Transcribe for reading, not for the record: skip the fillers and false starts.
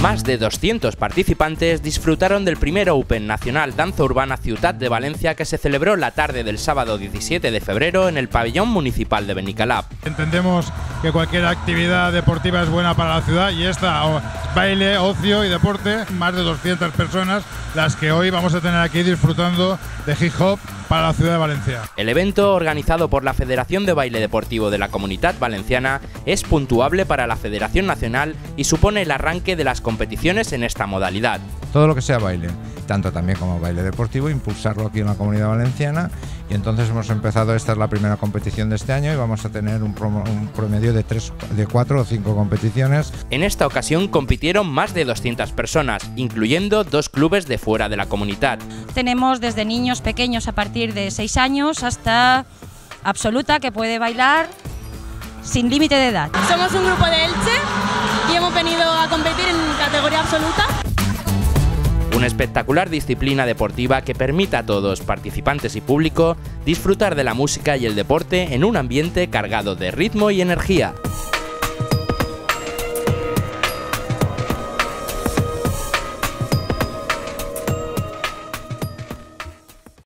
Más de 200 participantes disfrutaron del primer Open Nacional Danza Urbana Ciutat de Valencia que se celebró la tarde del sábado 17 de febrero en el pabellón municipal de Benicalap. Entendemos que cualquier actividad deportiva es buena para la ciudad y esta, baile, ocio y deporte, más de 200 personas las que hoy vamos a tener aquí disfrutando de hip hop para la ciudad de Valencia. El evento, organizado por la Federación de Baile Deportivo de la Comunitat Valenciana, es puntuable para la Federación Nacional y supone el arranque de las competiciones en esta modalidad. Todo lo que sea baile, tanto también como baile deportivo, impulsarlo aquí en la Comunidad Valenciana, y entonces hemos empezado, esta es la primera competición de este año y vamos a tener un promedio de 4 o 5 competiciones. En esta ocasión compitieron más de 200 personas, incluyendo 2 clubes de fuera de la comunidad. Tenemos desde niños pequeños a partir de 6 años hasta absoluta, que puede bailar sin límite de edad. Somos un grupo de Elche y hemos venido a competir en categoría absoluta. Una espectacular disciplina deportiva que permite a todos, participantes y público, disfrutar de la música y el deporte en un ambiente cargado de ritmo y energía.